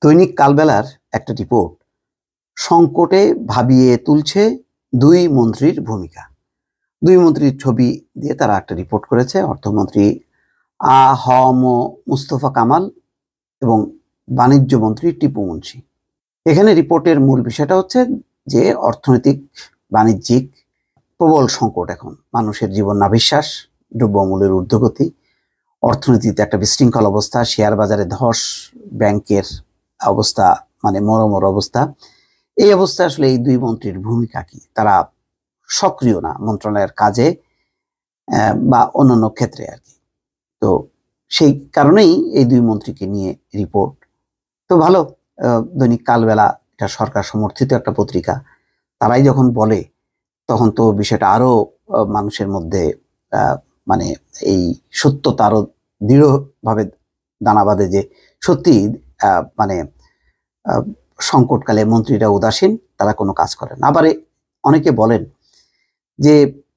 দৈনিক কালবেলার একটা রিপোর্ট সংকটে ভাবিয়ে তুলছে দুই মন্ত্রীর ভূমিকা। দুই মন্ত্রীর ছবি দিয়ে তারা একটা রিপোর্ট করেছে, অর্থমন্ত্রী মোস্তফা কামাল এবং বাণিজ্য মন্ত্রী টিপু মুন্সি। এখানে রিপোর্টের মূল বিষয়টা হচ্ছে যে অর্থনৈতিক বাণিজ্যিক প্রবল সংকট, এখন মানুষের জীবন নাভিশ্বাস, দ্রব্যমূল্যের ঊর্ধ্বগতি, অর্থনীতিতে একটা বিশৃঙ্খল অবস্থা, শেয়ার বাজারে ধস, ব্যাংকের অবস্থা মানে মরমর অবস্থা। এই অবস্থায় আসলে এই দুই মন্ত্রীর ভূমিকা কি? তারা সক্রিয় না মন্ত্রণালয়ের কাজে বা অন্যান্য ক্ষেত্রে আর কি। তো সেই কারণেই এই দুই মন্ত্রীকে নিয়ে রিপোর্ট। তো ভালো, দৈনিক কালবেলা এটা সরকার সমর্থিত একটা পত্রিকা, তারাই যখন বলে তখন তো বিষয়টা আরো মানুষের মধ্যে মানে এই সত্যতা আরো দৃঢ়ভাবে দানা বাঁধে যে সত্যি মানে সংকটকালে মন্ত্রীরা উদাসীন, তারা কোনো কাজ করেন না। আবার অনেকে বলেন যে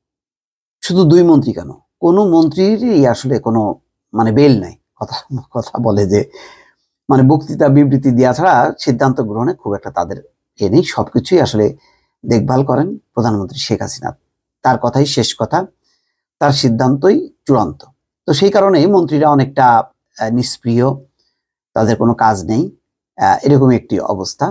শুধু দুই মন্ত্রী কেন, কোনো মন্ত্রীরই আসলে কোনো মানে বেল নাই, কথা বলে যে মানে বক্তৃতা বিবৃতি দেওয়া ছাড়া সিদ্ধান্ত গ্রহণে খুব একটা তাদের নেই, সবকিছুই আসলে দেখভাল করেন প্রধানমন্ত্রী শেখ হাসিনা। তার কথাই শেষ কথা, তার সিদ্ধান্তই চূড়ান্ত। তো সেই কারণে মন্ত্রীরা অনেকটা নিষ্ক্রিয়, তাদের কোনো কাজ নেই, এরকম একটি অবস্থা।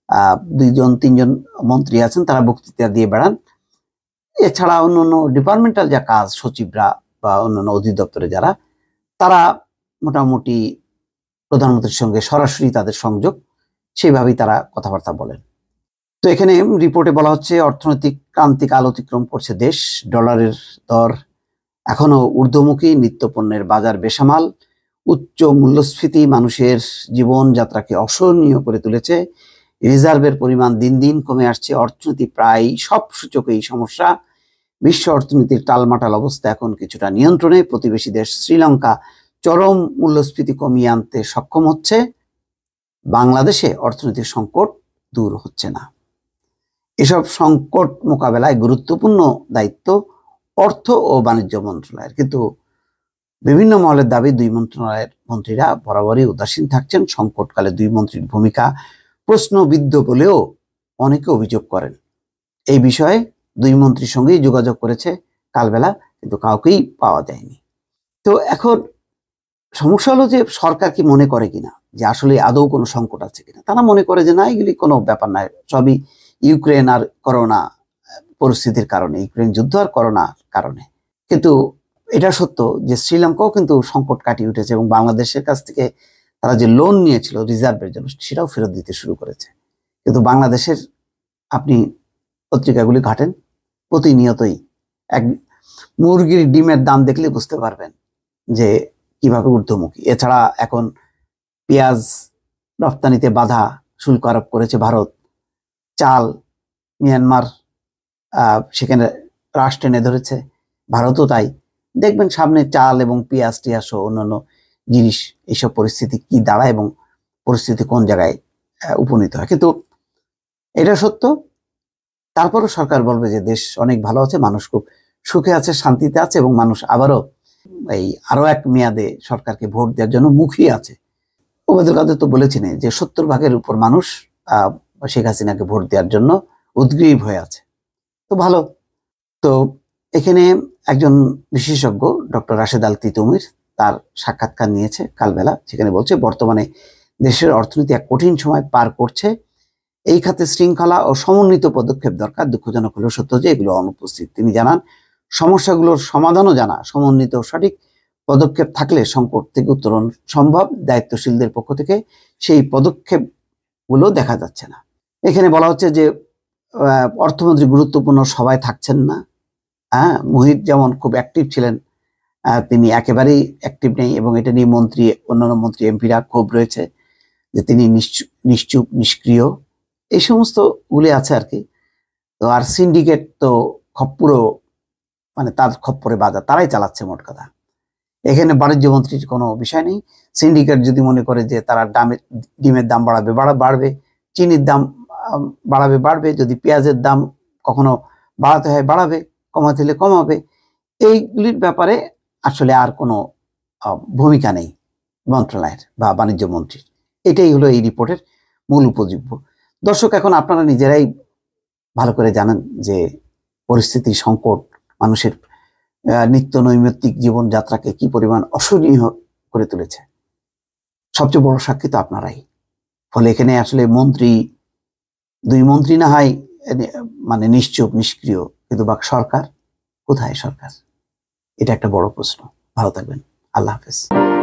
দুইজন তিনজন মন্ত্রী আছেন, তারা বক্তৃতা দিয়ে বেড়ান। এছাড়া অন্যান্য ডিপার্টমেন্টাল যা কাজ, সচিবরা বা অন্যান্য অধিদপ্তরে যারা, তারা মোটামুটি প্রধানমন্ত্রীর সঙ্গে সরাসরি তাদের সংযোগ, সেইভাবেই তারা কথাবার্তা বলেন। তো এখানে রিপোর্টে বলা হচ্ছে অর্থনৈতিক ক্রান্তিকাল অতিক্রম করছে দেশ, ডলারের দর এখনো ঊর্ধ্বমুখী, নিত্যপণ্যের বাজার বেসামাল, উচ্চ মূল্যস্ফীতি মানুষের জীবনযাত্রাকে অসহনীয় করে তুলেছে, রিজার্ভের পরিমাণ দিন দিন কমে আসছে, অর্থনীতি প্রায় সব সূচকেই সমস্যা, বিশ্ব অর্থনীতির টালমাটাল অবস্থা এখন কিছুটা নিয়ন্ত্রণে, প্রতিবেশী দেশ শ্রীলঙ্কা চরম মূল্যস্ফীতি কমিয়ে আনতে সক্ষম হচ্ছে, বাংলাদেশে অর্থনৈতিক সংকট দূর হচ্ছে না। এসব সংকট মোকাবেলায় গুরুত্বপূর্ণ দায়িত্ব অর্থ ও বাণিজ্য মন্ত্রণালয়ের, কিন্তু বিভিন্ন মহলের দাবি দুই মন্ত্রণালয়ের মন্ত্রীরা বরাবরই উদাসীন থাকছেন। সংকটকালে দুই মন্ত্রীর ভূমিকা প্রশ্নবিদ্ধ বলেও অনেকে অভিযোগ করেন। এই বিষয়ে দুই মন্ত্রীর সঙ্গেই যোগাযোগ করেছে কালবেলা, কিন্তু কাউকেই পাওয়া যায়নি। তো এখন সমস্যা হলো যে সরকার কি মনে করে কিনা যে আসলে আদৌ কোনো সংকট আছে কিনা। তারা মনে করে যে না, এগুলি কোনো ব্যাপার নয়, সবই ইউক্রেন আর করোনা পরিস্থিতির কারণে, ইউক্রেন যুদ্ধ আর করোনার কারণে। কিন্তু এটা সত্য যে শ্রীলঙ্কাও কিন্তু সংকট কাটিয়ে উঠেছে এবং বাংলাদেশের কাছ থেকে তারা যে লোন নিয়েছিল রিজার্ভের জন্য, সেটাও ফেরত দিতে শুরু করেছে। কিন্তু বাংলাদেশের আপনি পত্রিকাগুলি ঘাটেন, প্রতিনিয়তই এক মুরগির ডিমের দাম দেখলে বুঝতে পারবেন যে কিভাবে ঊর্ধ্বমুখী। এছাড়া এখন পেঁয়াজ রপ্তানিতে বাধা, শুল্ক আরোপ করেছে ভারত, চাল মিয়ানমার সেখানে রাশ টেনে ধরেছে, ভারতও তাই। দেখবেন সামনে চাল এবং পেঁয়াজ টিয়াজ সহ অন্যান্য জিনিস, এইসব পরিস্থিতি কি দাঁড়ায় এবং পরিস্থিতি কোন জায়গায় উপনীত হয়। কিন্তু এটা সত্য, তারপরও সরকার বলবে যে দেশ অনেক ভালো আছে, মানুষ খুব সুখে আছে, শান্তিতে আছে এবং মানুষ আবারও আরো এক মেয়াদে সরকারকে ভোট দেওয়ার জন্য মুখিয়ে আছে। ওবায়দুল কাদের তো বলেছিলেন যে 70% উপর মানুষ শেখ হাসিনাকে ভোট দেওয়ার জন্য উদ্গ্রীব হয়ে আছে। তো ভালো। তো এখানে একজন বিশেষজ্ঞ ডক্টর রাশেদ আল তিতুমির তার সাক্ষাৎকার নিয়েছে কালবেলা, সেখানে বলছে বর্তমানে দেশের অর্থনীতি এক কঠিন সময় পার করছে, এই খাতে শৃঙ্খলা ও সমন্বিত পদক্ষেপ দরকার। দুঃখজনক হলেও সত্য যে এগুলো অনুপস্থিত। তিনি জানান সমস্যাগুলোর সমাধানও জানা, সমন্বিত সঠিক পদক্ষেপ থাকলে সংকট থেকে উত্তরণ সম্ভব। দায়িত্বশীলদের পক্ষ থেকে সেই পদক্ষেপগুলো দেখা যাচ্ছে না। এখানে বলা হচ্ছে যে অর্থমন্ত্রী গুরুত্বপূর্ণ সভায় থাকছেন না। মুহিত যেমন খুব অ্যাক্টিভ ছিলেন, তিনি একেবারেই অ্যাক্টিভ নেই এবং এটা নিয়ে অন্যান্য মন্ত্রী এমপিরা ক্ষোভ রয়েছে যে তিনি নিশ্চুপ নিষ্ক্রিয়, এই সমস্ত গুলি আছে আর কি। তো আর সিন্ডিকেট তো পুরো মানে তার খপ্পরে বাজার, তারাই চালাচ্ছে মোট কথা। এখানে বাণিজ্য মন্ত্রীর কোনো বিষয় নেই। সিন্ডিকেট যদি মনে করে যে তারা ডিমের দাম বাড়বে, চিনির দাম বাড়বে, যদি পেঁয়াজের দাম কখনো বাড়াতে হয় বাড়াবে, কমাতে হলে কমাবে, এইগুলির ব্যাপারে আসলে আর কোনো ভূমিকা নেই মন্ত্রণালয়ের বা বাণিজ্য মন্ত্রীর। এটাই হলো এই রিপোর্টের মূল উপজীব্য। দর্শক, এখন আপনারা নিজেরাই ভালো করে জানেন যে পরিস্থিতি সংকট মানুষের নিত্য নৈমিত্তিক জীবনযাত্রাকে কি পরিমাণ অসহনীয় করে তুলেছে। সবচেয়ে বড় সাক্ষী তো আপনারাই। ফলে এখানে আসলে দুই মন্ত্রী না হয় মানে নিশ্চুপ নিষ্ক্রিয়, কিন্তু সরকার কোথায়? সরকার, এটা একটা বড় প্রশ্ন। ভালো থাকবেন। আল্লাহ হাফেজ।